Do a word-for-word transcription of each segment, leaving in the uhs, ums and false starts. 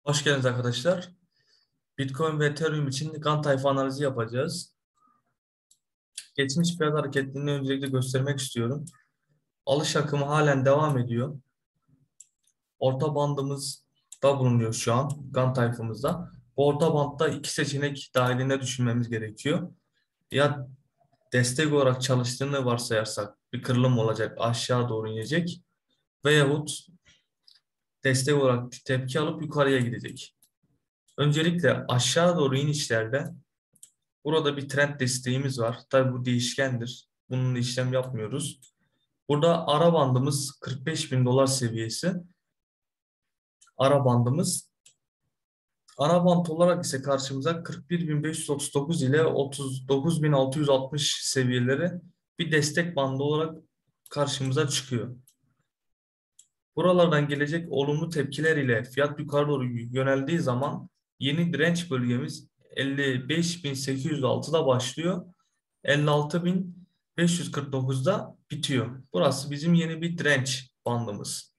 Hoş geldiniz arkadaşlar. Bitcoin ve Ethereum için kan tayfa analizi yapacağız. Geçmiş fiyat hareketlerini öncelikle göstermek istiyorum. Alış akımı halen devam ediyor. Orta bandımızda bulunuyor şu an kan tayfamızda. Bu orta bandda iki seçenek dahilinde düşünmemiz gerekiyor. Ya destek olarak çalıştığını varsayarsak bir kırılım olacak, aşağı doğru inecek veyahut destek olarak tepki alıp yukarıya gidecek. Öncelikle aşağı doğru inişlerde burada bir trend desteğimiz var. Tabii bu değişkendir. Bununla işlem yapmıyoruz. Burada ara bandımız kırk beş bin dolar seviyesi. Ara bandımız. Ana band olarak ise karşımıza kırk bir bin beş yüz otuz dokuz ile otuz dokuz bin altı yüz altmış seviyeleri bir destek bandı olarak karşımıza çıkıyor. Buralardan gelecek olumlu tepkiler ile fiyat yukarı doğru yöneldiği zaman yeni direnç bölgemiz elli beş bin sekiz yüz altıda başlıyor. elli altı bin beş yüz kırk dokuzda bitiyor. Burası bizim yeni bir direnç bandımız.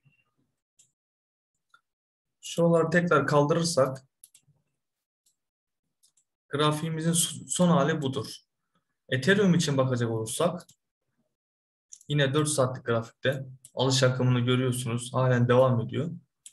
Şuraları tekrar kaldırırsak grafiğimizin son hali budur. Ethereum için bakacak olursak yine dört saatlik grafikte alış akımını görüyorsunuz. Halen devam ediyor.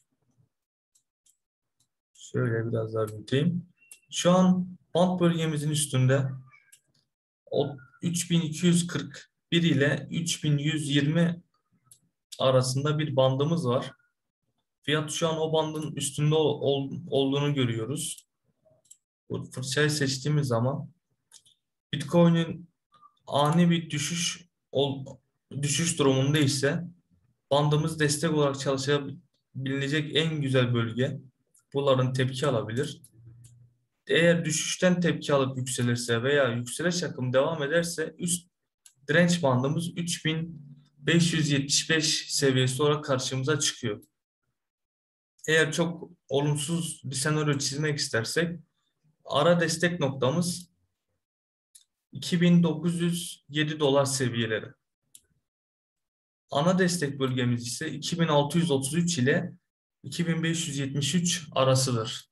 Şöyle biraz daha büyüteyim. Şu an band bölgemizin üstünde o üç bin iki yüz kırk bir ile üç bin yüz yirmi arasında bir bandımız var. Fiyat şu an o bandın üstünde ol, olduğunu görüyoruz. Bu fırçayı seçtiğimiz zaman Bitcoin'in ani bir düşüş ol, düşüş durumunda ise bandımız destek olarak çalışabilecek en güzel bölge. Bunların tepki alabilir. Eğer düşüşten tepki alıp yükselirse veya yükseliş akımı devam ederse üst direnç bandımız üç bin beş yüz yetmiş beş seviyesi olarak karşımıza çıkıyor. Eğer çok olumsuz bir senaryo çizmek istersek ara destek noktamız iki bin dokuz yüz yedi dolar seviyeleri. Ana destek bölgemiz ise iki bin altı yüz otuz üç ile iki bin beş yüz yetmiş üç arasıdır.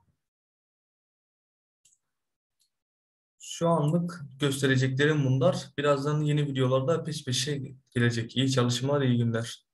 Şu anlık göstereceklerim bunlar. Birazdan yeni videolarda peş peşe gelecek. İyi çalışmalar, iyi günler.